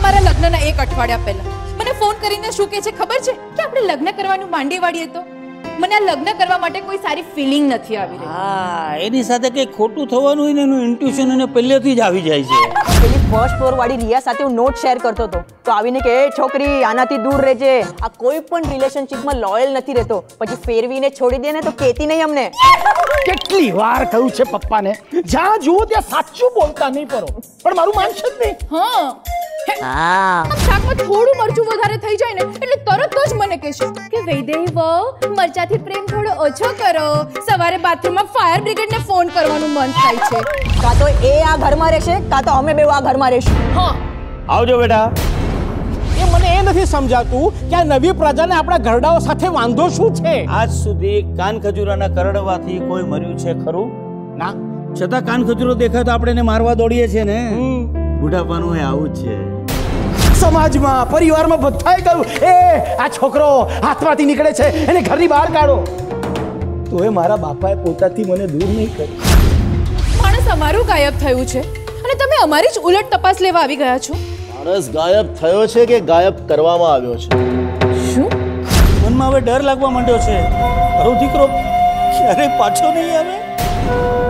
અમારા લગ્નના 1 અઠવાડિયા પહેલા મને ફોન કરીને શું કહે છે ખબર છે કે આપણે લગ્ન કરવાનું માંડી વાળીએ તો મને આ લગ્ન કરવા માટે કોઈ સારી ફીલિંગ નથી આવી રહી. હા, એની સાથે કઈ ખોટું થવાનું હોય ને એનું ઇન્ટ્યુશન એને પહેલેથી જ આવી જાય છે. પેલી ફર્સ્ટ ફ્લોર વાળી રિયા સાથે હું નોટ શેર કરતો હતો તો આવીને કે એ છોકરી આનાથી દૂર રહેજે, આ કોઈ પણ રિલેશનશિપમાં લોયલ નથી રહેતો, પછી ફેરવીને છોડી દે ને તો કેતી નહીં અમને. કેટલી વાર કહ્યું છે પપ્પાને જ્યાં જુઓ ત્યાં સાચું બોલતા નહીં કરો, પણ મારું માનશે જ નહીં. હા શાકમાં થોડું મરચું વધારે થઈ જાય ને એટલે તરત જ મને કહેશે કે વૈદેહી વહુ મરચાથી પ્રેમ થોડો ઓછો કરો. સવારે બાથરૂમમાં ફાયર બ્રિગેડને ફોન કરવાનું મન થાય છે. કાં તો એ આ ઘરમાં રહેશે કાં તો અમે બે આ ઘરમાં રહેશું. હા આવજો બેટા. એ મને એ નથી સમજાતું કે આ નવી પ્રજાને આપણા ઘરડાઓ સાથે વાંધો શું છે. આજ સુધી કાન ખજૂરાના કરડવાથી કોઈ મર્યું છે ખરું? ના, છતાં કાન ખજૂરો દેખાય તો આપણે એને મારવા દોડીએ છીએ ને. બુઢાપાનું એ આવું જ છે. સમાજમાં પરિવારમાં બધાએ કહ્યું એ આ છોકરો હાથમાંથી નીકળે છે એને ઘરની બહાર કાઢો, તો એ મારા બાપાએ પોતાથી મને દૂર નહીં કર્યું. માણસ અમારું ગાયબ થયું છે અને તમે અમારી જ ઉલટ તપાસ લેવા આવી ગયા છો. માણસ ગાયબ થયો છે કે ગાયબ કરવામાં આવ્યો છે? શું મનમાં હવે ડર લાગવા માંડ્યો છે. મારો દીકરો ક્યારે પાછો નહીં આવે.